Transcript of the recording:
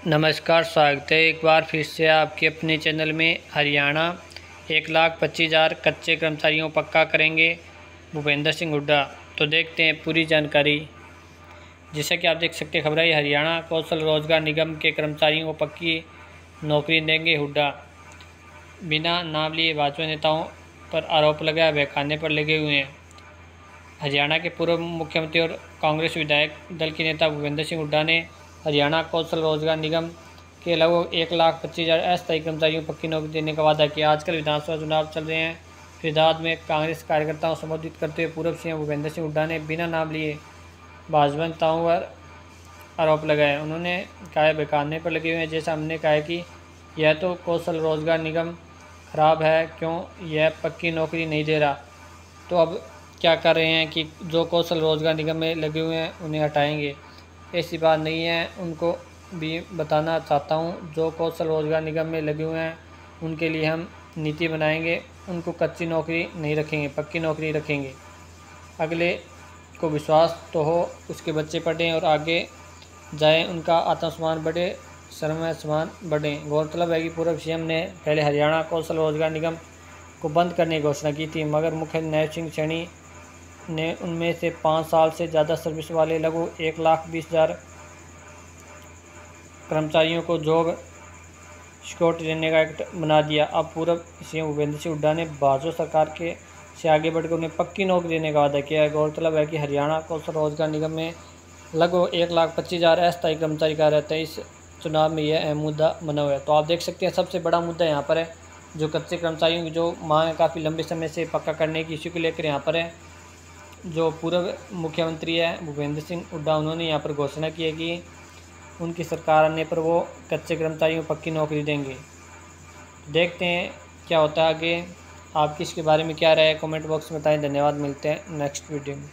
नमस्कार, स्वागत है एक बार फिर से आपके अपने चैनल में। हरियाणा 1,25,000 कच्चे कर्मचारियों को पक्का करेंगे भूपेंद्र सिंह हुड्डा। तो देखते हैं पूरी जानकारी। जैसा कि आप देख सकते हैं, खबर है हरियाणा कौशल रोजगार निगम के कर्मचारियों को पक्की नौकरी देंगे हुड्डा। बिना नाम लिए भाजपा नेताओं पर आरोप लगाया बहकाने पर लगे हुए हैं। हरियाणा के पूर्व मुख्यमंत्री और कांग्रेस विधायक दल के नेता भूपेंद्र सिंह हुड्डा ने हरियाणा कौशल रोजगार निगम के लगभग 1,25,000 अस्थायी कर्मचारियों को पक्की नौकरी देने का वादा किया। आजकल विधानसभा चुनाव चल रहे हैं। फरीदाबाद में कांग्रेस कार्यकर्ताओं को संबोधित करते हुए पूर्व सीएम भूपेंद्र सिंह हुड्डा ने बिना नाम लिए भाजपा नेताओं पर आरोप लगाए। उन्होंने कहा बहकाने पर लगे हुए हैं। जैसा हमने कहा कि यह तो कौशल रोजगार निगम खराब है, क्यों यह पक्की नौकरी नहीं दे रहा। तो अब क्या कर रहे हैं कि जो कौशल रोजगार निगम में लगे हुए हैं उन्हें हटाएंगे। ऐसी बात नहीं है, उनको भी बताना चाहता हूँ। जो कौशल रोजगार निगम में लगे हुए हैं उनके लिए हम नीति बनाएंगे। उनको कच्ची नौकरी नहीं रखेंगे, पक्की नौकरी रखेंगे। अगले को विश्वास तो हो, उसके बच्चे पढ़ें और आगे जाएं, उनका आत्मसम्मान बढ़े, श्रम सम्मान बढ़े। गौरतलब है कि पूर्व सीएम ने पहले हरियाणा कौशल रोजगार निगम को बंद करने की घोषणा की थी, मगर मुख्यमंत्री नैब सिंह सैनी ने उनमें से 5 साल से ज़्यादा सर्विस वाले लगभग 1,20,000 कर्मचारियों को जॉब सिक्योरिटी देने का एक्ट बना दिया। अब पूर्व सीएम भूपेंद्र सिंह हुड्डा ने भाजपा सरकार के से आगे बढ़कर उन्हें पक्की नौकरी देने का वादा किया है। गौरतलब है कि हरियाणा कौशल रोजगार निगम में लगभग 1,25,000 अस्थायी कर्मचारी कार्यरत है। इस चुनाव में यह अहम मुद्दा बना हुआ है। तो आप देख सकते हैं, सबसे बड़ा मुद्दा यहाँ पर है जो कच्चे कर्मचारियों की जो मांग है काफ़ी लंबे समय से पक्का करने की, इश्यू को लेकर यहाँ पर है। जो पूर्व मुख्यमंत्री है भूपेंद्र सिंह हुड्डा, उन्होंने यहाँ पर घोषणा की है कि उनकी सरकार आने पर वो कच्चे कर्मचारियों को पक्की नौकरी देंगे। देखते हैं क्या होता है आगे। आपकी इसके बारे में क्या राय है, कमेंट बॉक्स में बताएं। धन्यवाद, मिलते हैं नेक्स्ट वीडियो में।